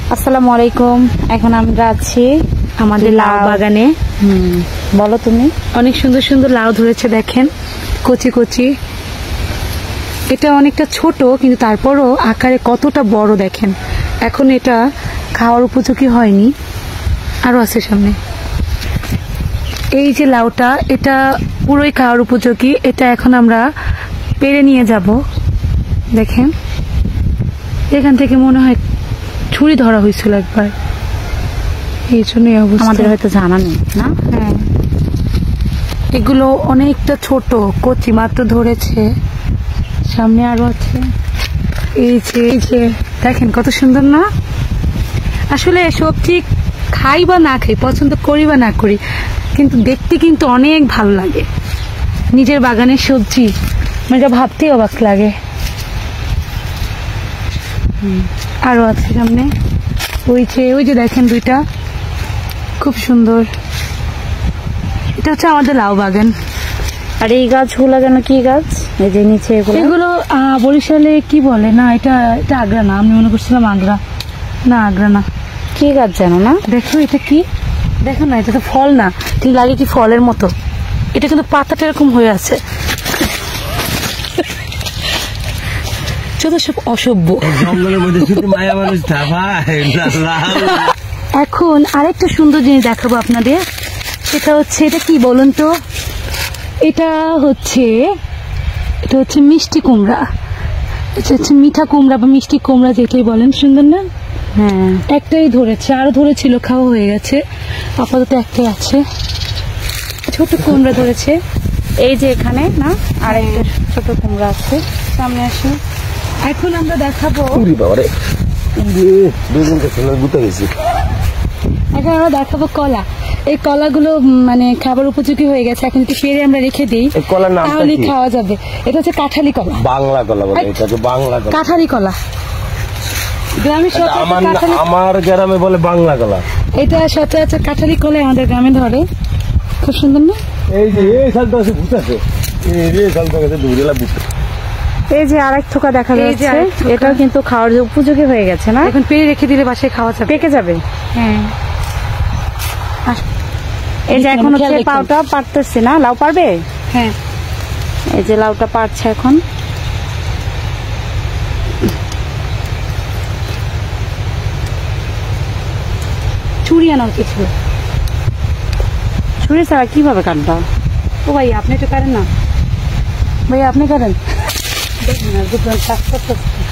আসসালামু আলাইকুম। এখন আমরা আছি আমাদের লাউ বাগানে। বলো তুমি। অনেক সুন্দর সুন্দর লাউ ধরেছে, দেখেন কচি কচি। এটা অনেকটা ছোট কিন্তু তারপরও আকারে কতটা বড় দেখেন। এখন এটা খাওয়ার উপযোগী হয়নি, আরো আছে সামনে। এই যে লাউটা, এটা পুরোই খাওয়ার উপযোগী। এটা এখন আমরা পেরে নিয়ে যাব। দেখেন এখান থেকে মনে হয় ছুরি ধরা হয়েছিল একবার, এই জন্য আমাদের হয়তো জানা নেই না। হ্যাঁ, এগুলো অনেকটা ছোট কচি মাত্র ধরেছে। সামনে আরো আছে। এই যে দেখেন কত সুন্দর না। আসলে সবজি খাই বা না খাই, পছন্দ করি বা না করি, কিন্তু দেখতে কিন্তু অনেক ভালো লাগে। নিজের বাগানের সবজি এটা ভাবতেই অবাক লাগে। আরো আছে সামনে। ওই যে দেখেন দুইটা, খুব সুন্দর। এটা হচ্ছে আমাদের লাউ বাগান। আর এই গাছগুলো যেন কি গাছ? এই যে নিচে এগুলো বরিশালে কি বলে না, এটা আগ্রা না, আমি মনে করছিলাম আগ্রা। না, আগ্রা না, কি গাছ জানো না? দেখো এটা কি, দেখো না, এটা তো ফল না, ঠিক লাগে কি ফলের মতো। এটা কিন্তু পাতাটা এরকম হয়ে আছে। সব অসভ্য। এখন আরেকটা সুন্দর জিনিস দেখাবো আপনাদের। এটা হচ্ছে, এটা কি বলুন তো? এটা হচ্ছে মিষ্টি কুমড়া। এটা হচ্ছে মিঠা কুমড়া বা মিষ্টি কুমড়া, যেটাই বলেন। সুন্দর না? হ্যাঁ, একটাই ধরেছে, আরো ধরেছিল, খাওয়া হয়ে গেছে। আপাতত একটাই আছে, ছোট কুমড়া ধরেছে। এই যে এখানে না আরেকটা ছোট কুমড়া আছে। সামনে আসুন। এখন আমরা দেখাবো, এখন আমরা দেখাবো কলা। এই কলাগুলো মানে খাবার উপযোগী হয়ে গেছে। এখন একটু পেরে আমরা রেখে দিই, তাহলে খাওয়া যাবে। এটা হচ্ছে কাঁঠালি কলা, বাংলা কলা বলে। এটাকে বাংলা কলা, কাঁঠালি কলা। গ্রামে আমার গ্রামে বলে বাংলা কলা। এটা সচরাচর কাঁঠালি কলা আমাদের গ্রামে ধরে। খুব সুন্দর না? এই যে এই সালটা আছে, ভূত আছে, এই সালটা আছে দূরেলা ভূত। এই যে আরেক থোকা দেখা যাচ্ছে, এটাও কিন্তু খাওয়ার উপযোগী হয়ে গেছে না? এখন পেরে রেখে দিলে বাসায় খাওয়া যাবে, পেকে যাবে। হ্যাঁ। এই যে এখন হচ্ছে পাউটা পারতেছি না, লাউ পারবে। হ্যাঁ, এই যে লাউটা পারছে এখন। ছুরি আনা উচিত ছিল। ছুরি ছাড়া কিভাবে কাটবা? ও ভাই, আপনি তো করেন না। ভাই আপনি করেন। দেখুন না, দুটো কাজ করতেছে।